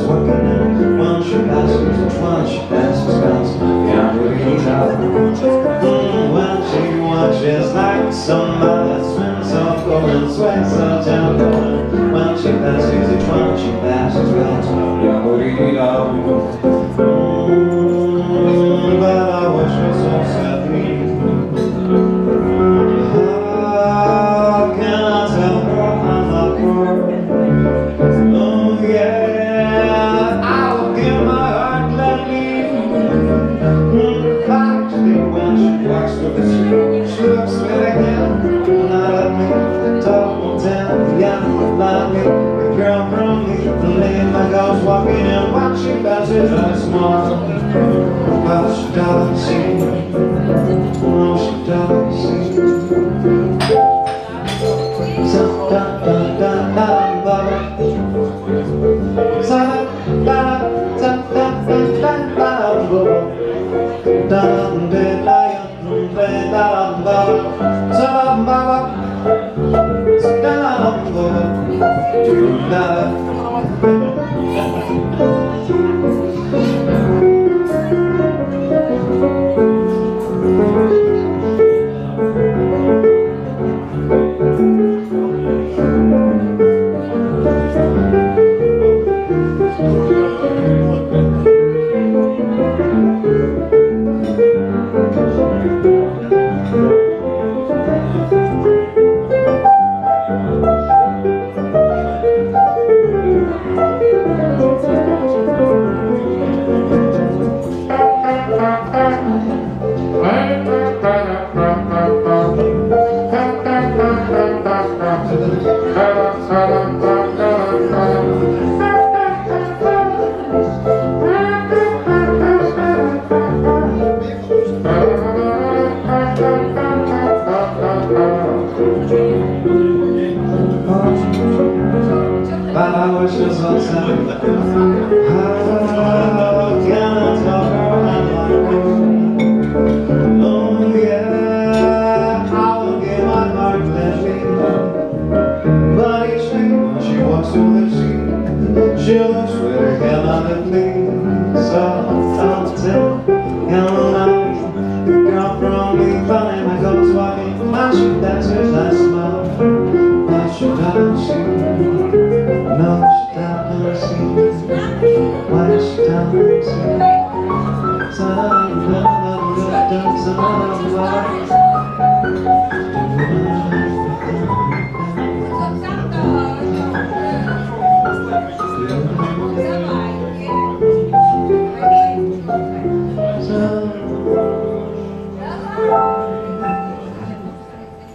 working and when she passes, bounce. Can't believe how when she watches like somebody swims so cold and sweats so gentle. When she passes, each one she passes, bounce. Can't believe how but I wish her so sadly. How can I tell her I love her? Oh yeah, I will give my heart gladly. Actually, when she walks through the street, she looks really good. Not at me, talk won't tell me, yeah, like me. The girl from me, the lane that goes walking in. When she passes, I smile. But she doesn't see, no, she doesn't see. So da da da da ba ba. So da da da da da da ba. Da da da da da ba. So ba ba. So da ba da. But I wish this was something. How can I tell her I like her? Oh yeah, I will give my heart gladly. But each day when she walks through the street, she looks really gallantly. So I'll tell the girl from me, funny my goes walking. When she dances, I smile. But she doesn't see. No, she doesn't see. Why she doesn't see?